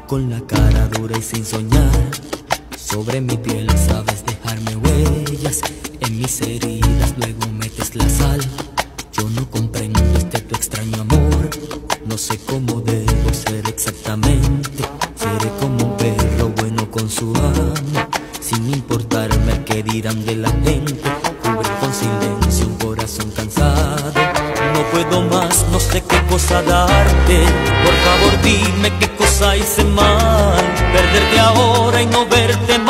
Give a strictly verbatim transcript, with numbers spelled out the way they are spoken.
con la cara dura y sin soñar. Sobre mi piel sabes dejarme huellas, en mis heridas luego metes la sal. Yo no comprendo este tu extraño amor, no sé cómo debo ser exactamente. Seré como un perro bueno con su amo, sin importarme el que dirán de la gente. Cubre con silencio un corazón cansado. No puedo más, no sé qué cosa darte. Por favor dime qué cosa hice mal, perderte ahora y no verte